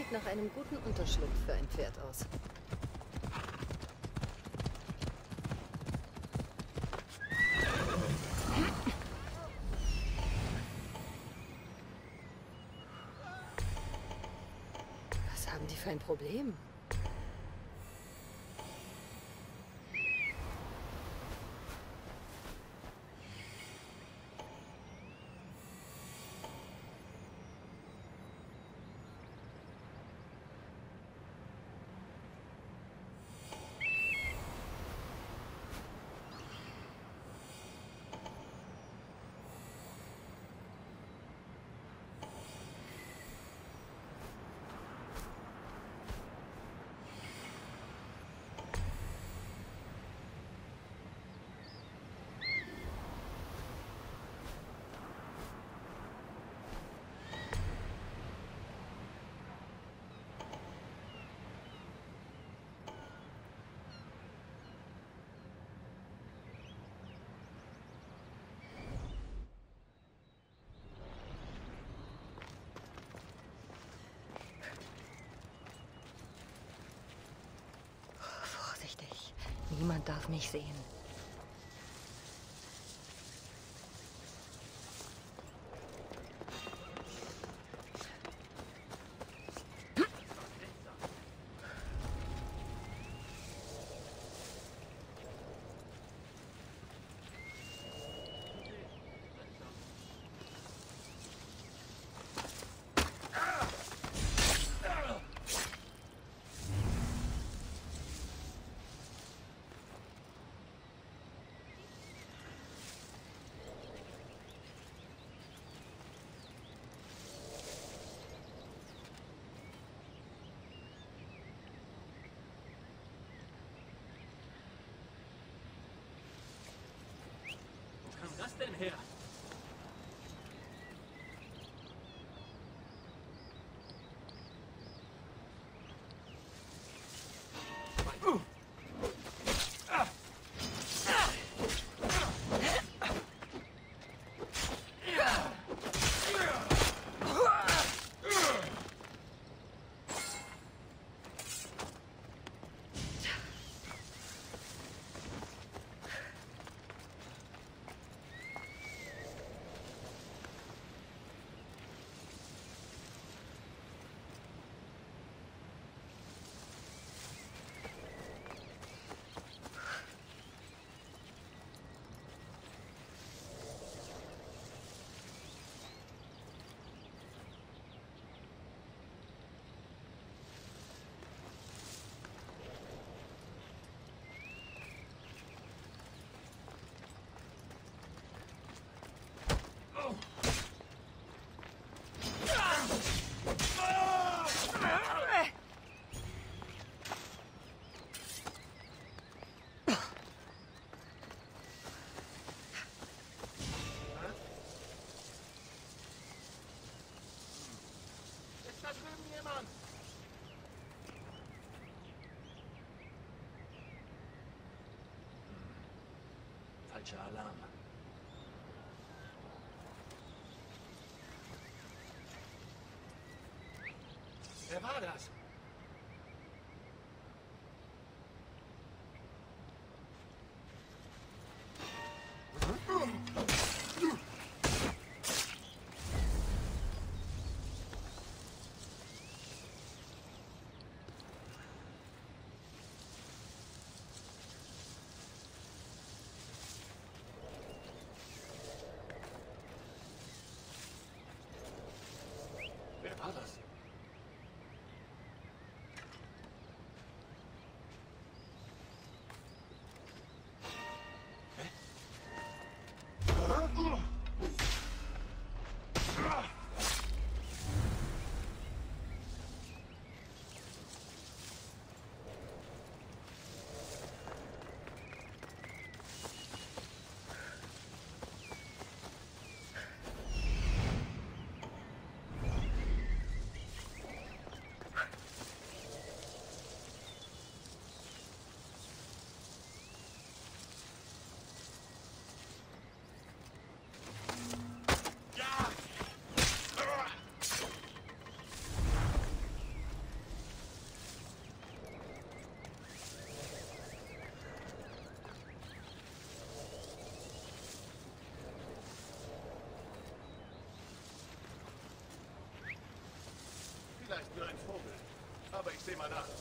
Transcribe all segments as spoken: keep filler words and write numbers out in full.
sieht nach einem guten Unterschlupf für ein Pferd aus. Was haben die für ein Problem? Vorsichtig. Niemand darf mich sehen. Wo kam das denn her? Da drüben jemand! Falscher Alarm. Wer war das? Wer war das? Vielleicht nur ein Vogel. Aber ich sehe mal nach.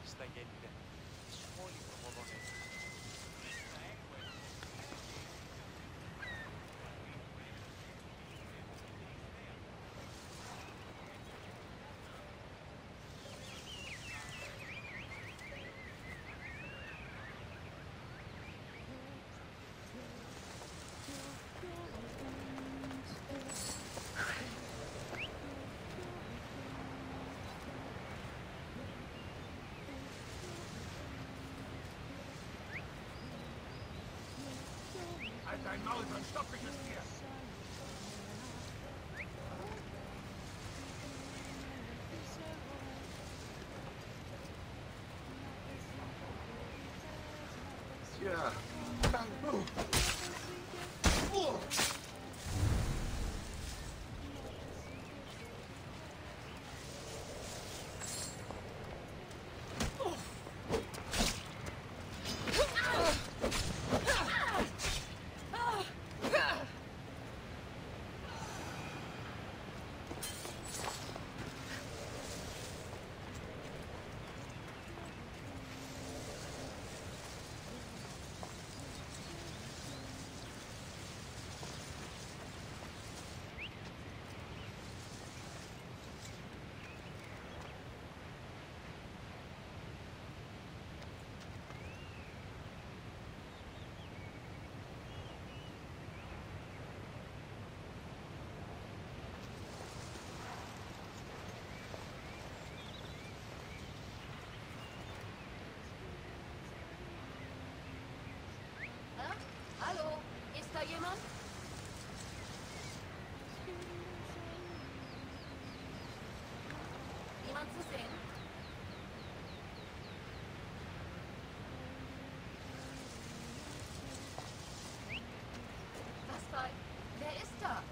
στα γέννητα της όλη προμοδόνες. Halt dein Maul, sonst stopf ich es dir! Ja, dann... Uh. Uh. Hallo, ist da jemand? Jemand zu sehen? Was bei? Wer ist da?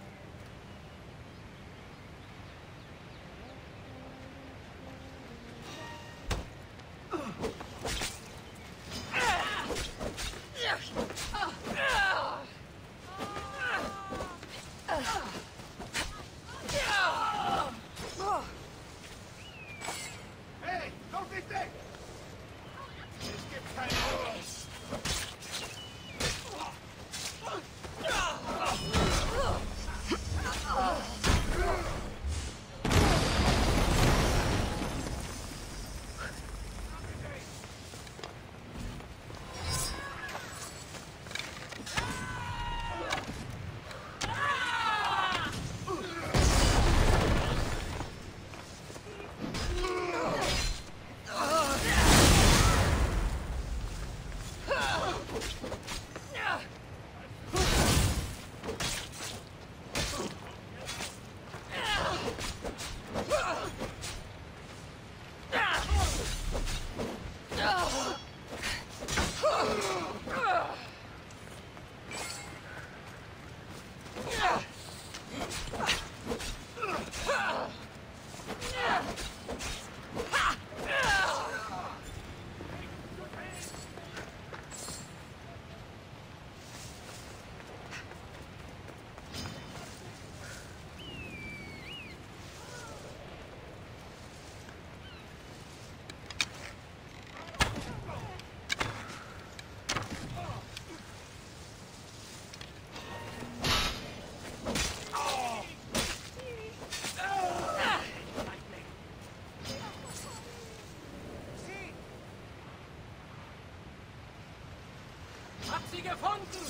Hey, lauf nicht weg! Es gibt kein Auto! Hab sie gefunden!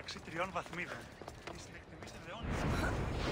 μεταξύ τριών βαθμίδων. Τις την εκτιμήσετε δεόντως.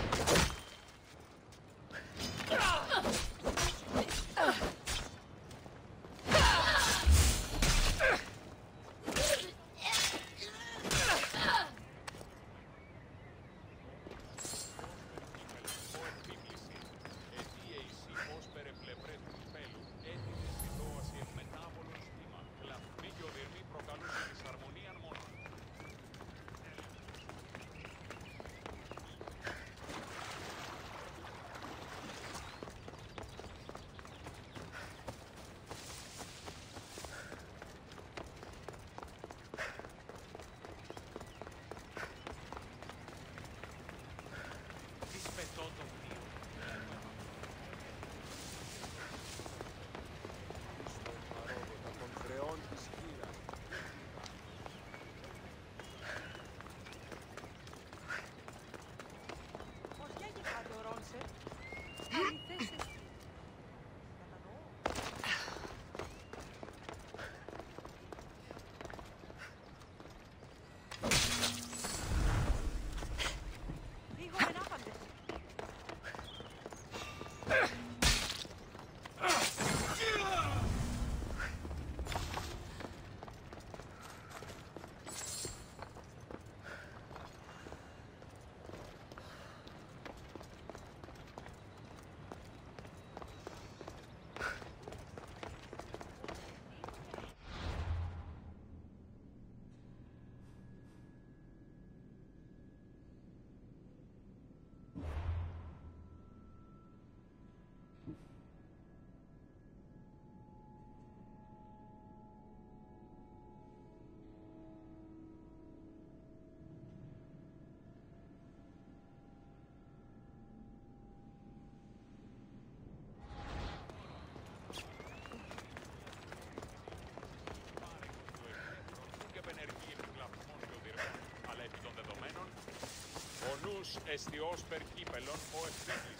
Εστί όσπερ κύπελον ο ευτύχληση.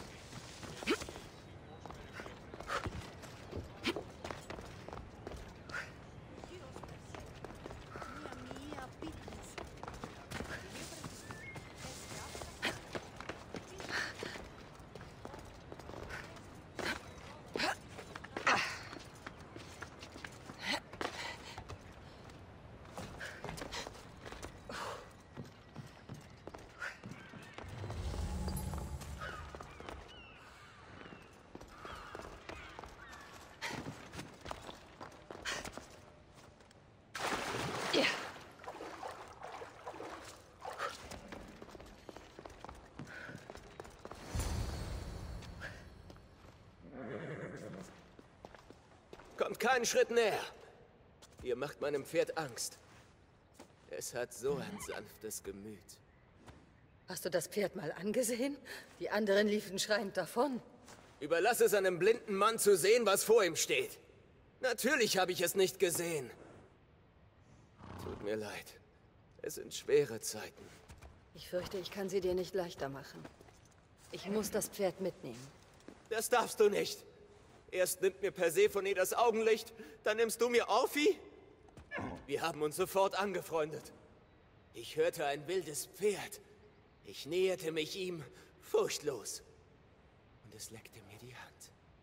Kommt keinen Schritt näher. Ihr macht meinem Pferd Angst. Es hat so ein sanftes Gemüt. Hast du das Pferd mal angesehen? Die anderen liefen schreiend davon. Überlass es einem blinden Mann zu sehen, was vor ihm steht. Natürlich habe ich es nicht gesehen. Tut mir leid. Es sind schwere Zeiten. Ich fürchte, ich kann sie dir nicht leichter machen. Ich muss das Pferd mitnehmen. Das darfst du nicht. Erst nimmt mir Persephone das Augenlicht, dann nimmst du mir Orphi? Wir haben uns sofort angefreundet. Ich hörte ein wildes Pferd. Ich näherte mich ihm, furchtlos. Und es leckte mir die Hand.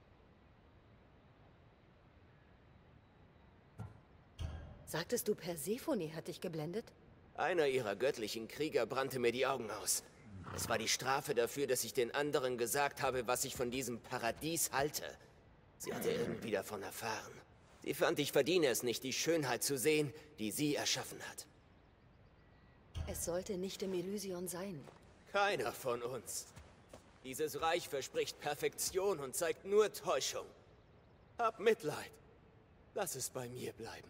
Sagtest du, Persephone hat dich geblendet? Einer ihrer göttlichen Krieger brannte mir die Augen aus. Es war die Strafe dafür, dass ich den anderen gesagt habe, was ich von diesem Paradies halte. Sie hatte irgendwie davon erfahren. Sie fand, ich verdiene es nicht, die Schönheit zu sehen, die sie erschaffen hat. Es sollte nicht im Elysion sein. Keiner von uns. Dieses Reich verspricht Perfektion und zeigt nur Täuschung. Hab Mitleid. Lass es bei mir bleiben.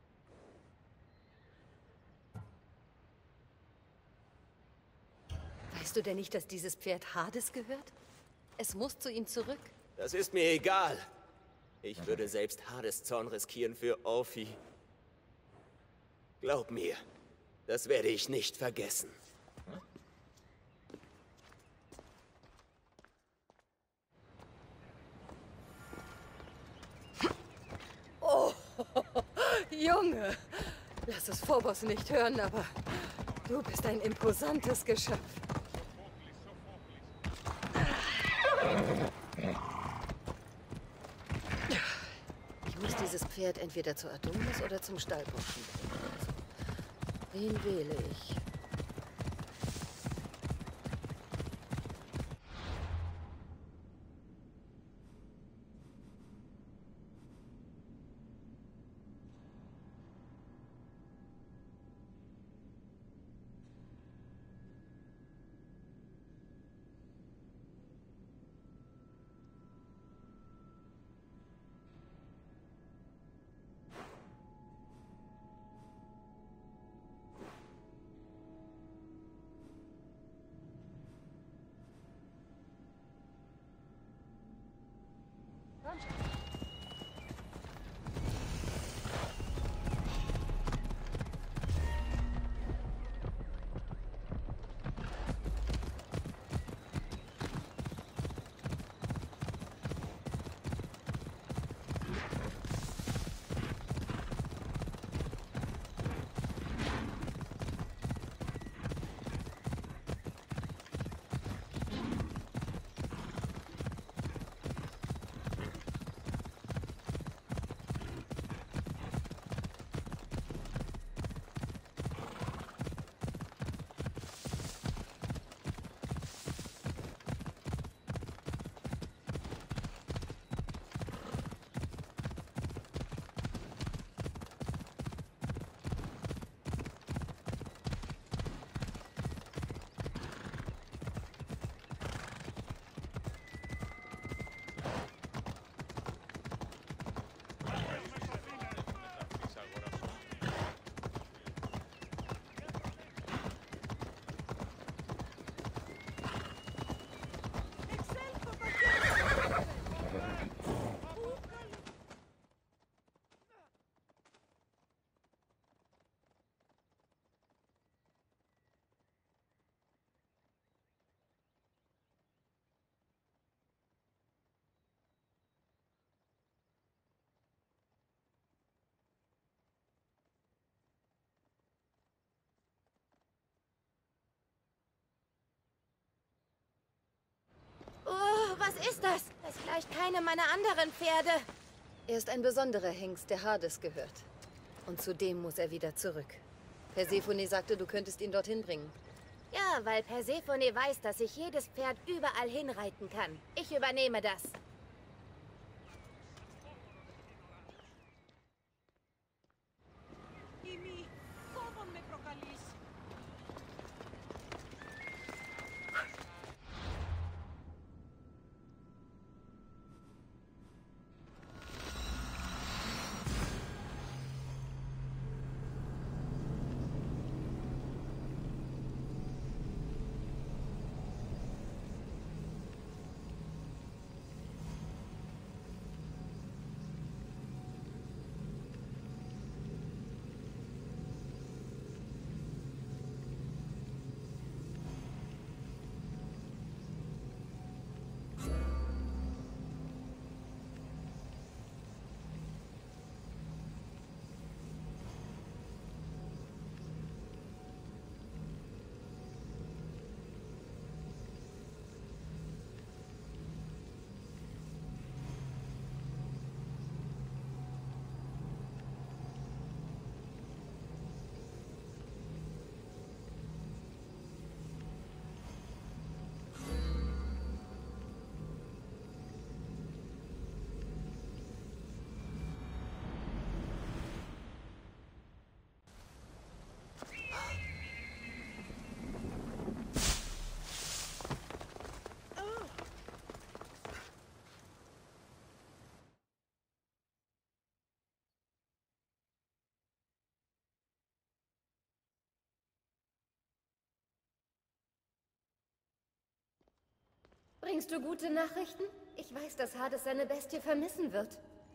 Weißt du denn nicht, dass dieses Pferd Hades gehört? Es muss zu ihm zurück. Das ist mir egal. Ich würde selbst Hades Zorn riskieren für Orphi. Glaub mir, das werde ich nicht vergessen. Oh, Junge! Lass es Phobos nicht hören, aber Du bist ein imposantes Geschöpf. Ich muss dieses Pferd entweder zu Adonis oder zum Stallburschen bringen. Wen wähle ich? Oh, was ist das? Das gleicht keinem meiner anderen Pferde. Er ist ein besonderer Hengst, der Hades gehört. Und zudem muss er wieder zurück. Persephone sagte, du könntest ihn dorthin bringen. Ja, weil Persephone weiß, dass ich jedes Pferd überall hinreiten kann. Ich übernehme das. Bringst du gute Nachrichten? Ich weiß, dass Hades seine Bestie vermissen wird.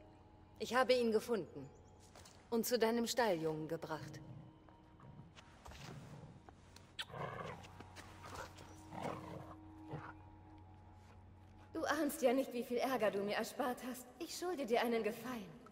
Ich habe ihn gefunden und zu deinem Stalljungen gebracht. Du ahnst ja nicht, wie viel Ärger du mir erspart hast. Ich schulde dir einen Gefallen.